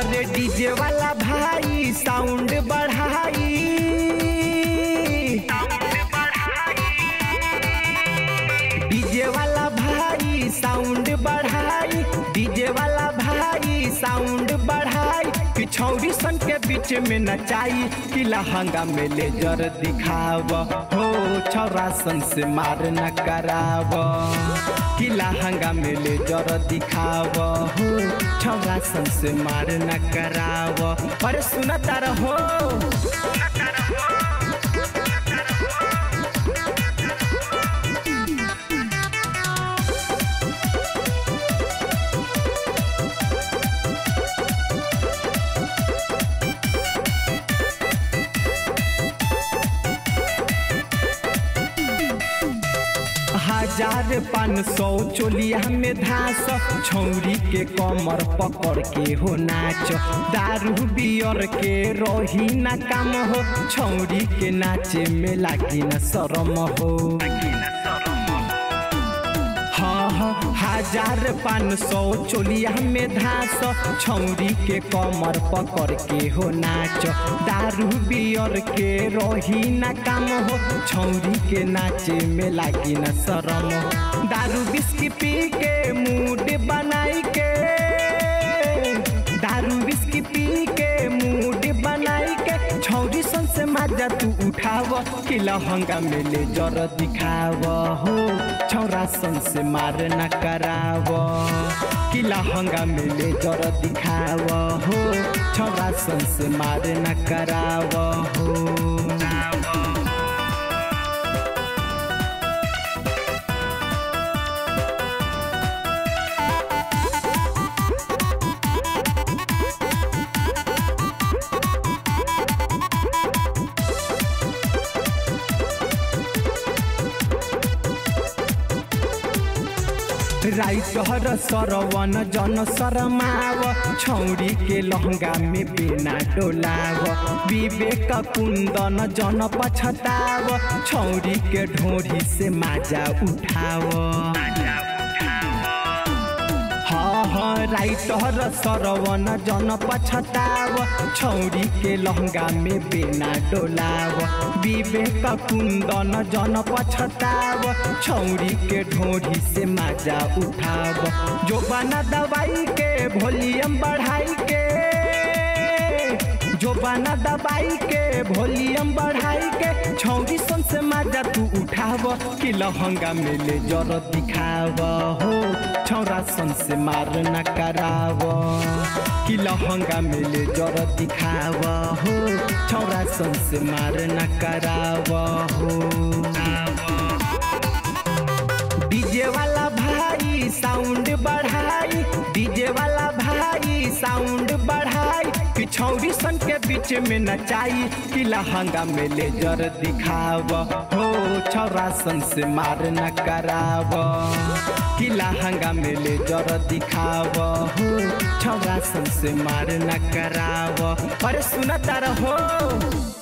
अरे डीजे वाला भाई साउंड बढ़ाई, डीजे वाला भाई साउंड बढ़ाई, डीजे वाला भाई साउंड बढ़ाई। पिछौड़ी सन के बीच में नचाई कि लहंगा में लेजर दिखाव हो, छौरा सन से मार न कराव कि लहंगा में लेजर दिखाव हो, छौरा सन से मार न कराव। अरे सुनता रहो हजार 500 चोलिया में धास, छौरी के कमर पकड़ के हो नाच। दारू बियर के रही ना काम हो, छौरी के नाचे में लागी न शरम हो। हाँ 1500 चोलिया में धास, छौरी के कमर पकड़ के हो नाच। दारू बियर के रही ना काम हो, छौरी के नाचे में लागी न शरम हो। दारू बिस्की पी के मूड बनाई के, दारू बिस्की पी के मूड बनाई के, छौरी सन से मजा तू उठाव कि लहंगा में लेजर दिखाव हो, छौरा सन से मार न कराव कि लहंगा में लेजर दिखाव हो, छौरा सन से मार न कराव हो। राइटर सरवन जन शरमाव, छौरी के लहंगा में बिना डोलाव। विवेक कुंदन जन पछताव, छौरी के ढोरी से माजा उठाव। हाँ राइटर सरवन जन पछताव, छौरी के लहंगा में बिना डोलाव। विवेक कुंदन जन पछताव, छौरी के ढोरी से माजा उठाव। जो बना दवाई के वॉल्यूम बढ़ाई के, जो बना दवाई के वॉल्यूम बढ़ाई के, छौरी सन से माजा तू उठाव कि लहंगा में लेजर दिखाव हो, छौरा सन से मार न कराव कि लहंगा में लेजर दिखाव हो, छौरा सन से मार न कराव हो। डीजे वाला भाई साउंड बढ़ाई, डीजे वाला भाई साउंड बढ़ाई। पिछौड़ी सन के बीच में नचाई कि लहंगा में लेजर दिखाव हो, छौरा सन से मार न कराव कि लहंगा में लेजर दिखाव हो, छौरा सन से मार न कराव। अरे सुनता रहो।